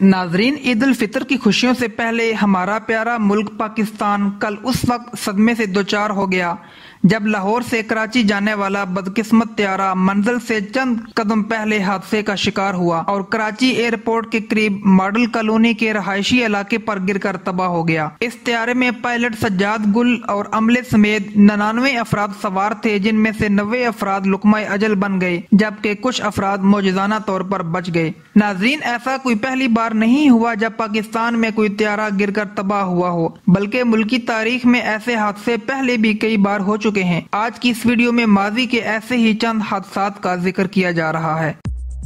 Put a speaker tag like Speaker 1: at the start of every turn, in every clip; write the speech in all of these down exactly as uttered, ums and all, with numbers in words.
Speaker 1: ناظرین، عید الفطر کی خوشیوں سے پہلے ہمارا پیارا ملک پاکستان کل اس وقت صدمے سے دوچار ہو گیا جب لاہور سے کراچی جانے والا بدقسمت طیارہ منزل سے چند قدم پہلے حادثے کا شکار ہوا اور کراچی ایئرپورٹ کے قریب ماڈل کالونی کے رہائشی علاقے پر گر کر تباہ ہو گیا۔ اس طیارے میں پائلٹ سجاد گل اور عملے سمیت ننانوے افراد سوار تھے، جن میں سے نوے افراد لقمہ اجل بن گئے جبکہ کچھ افراد معجزانہ طور پر بچ گئے۔ ناظرین، ایسا کوئی پہلی بار نہیں ہوا جب پاکستان میں کوئی طیارہ گر کر تباہ ہوا ہو، بلکہ ملکی تاریخ میں ایسے حادثے پہلے بھی کئی بار ہو چکے ہیں۔ آج کی اس ویڈیو میں ماضی کے ایسے ہی چند حادثات کا ذکر کیا جا رہا ہے۔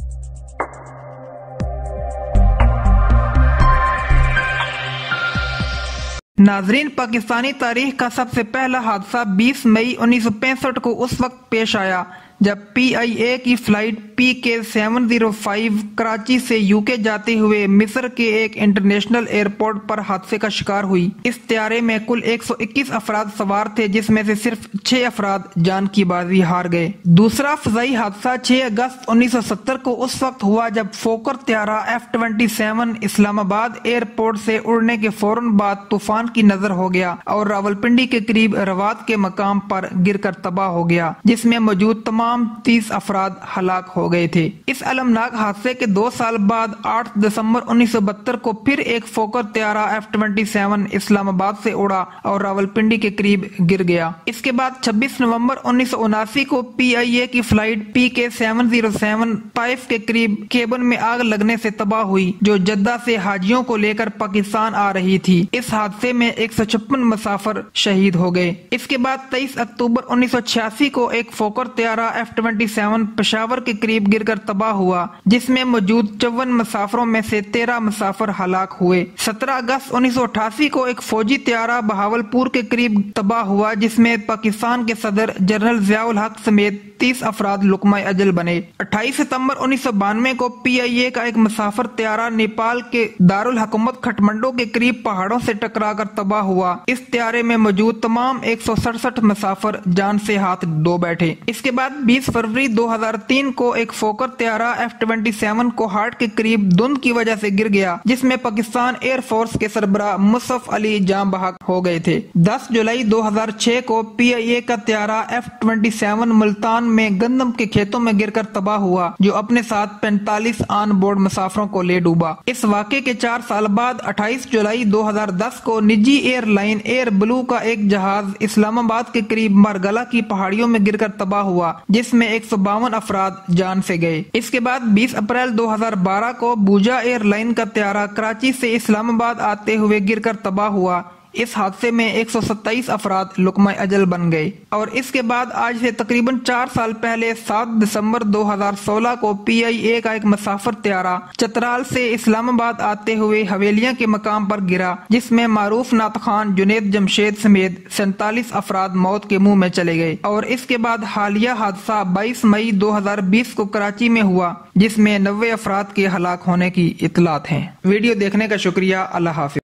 Speaker 1: ناظرین، پاکستانی تاریخ کا سب سے پہلا حادثہ بیس مئی انیس سو پینسٹھ کو اس وقت پیش آیا جب پی آئی اے کی فلائٹ پی کے سیون زیرو فائیو کراچی سے یو کے جاتے ہوئے مصر کے ایک انٹرنیشنل ایئرپورٹ پر حادثے کا شکار ہوئی۔ اس طیارے میں کل ایک سو اکیس افراد سوار تھے، جس میں سے صرف چھ افراد جان کی بازی ہار گئے۔ دوسرا فضائی حادثہ چھ اگست انیس سو ستر کو اس وقت ہوا جب فوکر طیارہ ایف ٹوینٹی سیون اسلام آباد ایئرپورٹ سے اڑنے کے فوراً بعد طوفان کی نظر ہو گیا اور راولپنڈی کے قریب روات کے مقام پر گر کر تباہ ہو گیا، جس میں موجود تمام تیس افراد ہلاک ہو گئے تھے۔ اس المناک حادثے کے دو سال بعد آٹھ دسمبر انیس سو بہتر کو پھر ایک فوکر طیارہ ایف ٹوینٹی سیون اسلام آباد سے اڑا اور راولپنڈی کے قریب گر گیا۔ اس کے بعد چھبیس نومبر انیس سو اناسی کو پی آئی اے کی فلائٹ پی کے سیون زیرو سیون طائف کے قریب کیبن میں آگ لگنے سے تباہ ہوئی، جو جدہ سے حاجیوں کو لے کر پاکستان آ رہی تھی۔ اس حادثے میں ایک سو چھپن مسافر شہید ہو گئے۔ اس کے بعد تیئیس اکتوبر انیس سو چھیاسی کو ایک فوکر طیارہ ایف ٹوینٹی سیون پشاور کے قریب گر کر تباہ ہوا، جس میں موجود چون مسافروں میں سے تیرہ مسافر ہلاک ہوئے۔ سترہ اگست انیس سو اٹھاسی کو ایک فوجی طیارہ بہاولپور کے قریب تباہ ہوا، جس میں پاکستان کے صدر جنرل ضیاء الحق سمیت تیس افراد لقمہ اجل بنے۔ اٹھائیس ستمبر انیس سو بانوے کو پی آئی اے کا ایک مسافر طیارہ نیپال کے دارالحکومت کھٹمنڈو کے قریب پہاڑوں سے ٹکرا کر تباہ ہوا۔ اس طیارے میں موجود تمام ایک سو سڑسٹھ مسافر جان سے ہاتھ دھو بیٹھے۔ اس کے بعد بیس فروری دو ہزار تین کو ایک فوکر طیارہ ایف ٹوینٹی سیون کوہاٹ کے قریب دھند کی وجہ سے گر گیا، جس میں پاکستان ایئر فورس کے سربراہ مصعب علی جاں بحق ہو گئے تھے۔ دس جولائی دو ہزار چھ کو پی آئی اے کا طیارہ ایف ٹوینٹی سیون ملتان میں گندم کے کھیتوں میں گر کر تباہ ہوا، جو اپنے ساتھ پینتالیس آن بورڈ مسافروں کو لے ڈوبا۔ اس واقعے کے چار سال بعد اٹھائیس جولائی دو ہزار دس کو نجی ایئر لائن ایئر بلو کا ایک جہاز اسلام آباد کے قریب مارگلا کی پہاڑیوں میں گر کر تباہ ہوا، جس میں ایک سو باون افراد جان سے گئے۔ اس کے بعد بیس اپریل دو ہزار بارہ کو بوجا ایئر لائن کا طیارہ کراچی سے اسلام آباد آتے ہوئے گر کر تباہ ہوا۔ اس حادثے میں ایک سو ستائیس افراد لقمہ اجل بن گئے۔ اور اس کے بعد آج سے تقریباً چار سال پہلے سات دسمبر دو ہزار سولہ کو پی آئی اے کا ایک مسافر طیارہ چترال سے اسلام آباد آتے ہوئے حویلیاں کے مقام پر گرا، جس میں معروف نعت خوان جنید جمشید سمیت سینتالیس افراد موت کے منہ میں چلے گئے۔ اور اس کے بعد حالیہ حادثہ بائیس مئی دو ہزار بیس کو کراچی میں ہوا، جس میں نوے افراد کے ہلاک ہونے کی اطلاعات ہیں۔ ویڈیو دیکھنے کا شکریہ۔ اللہ حافظ۔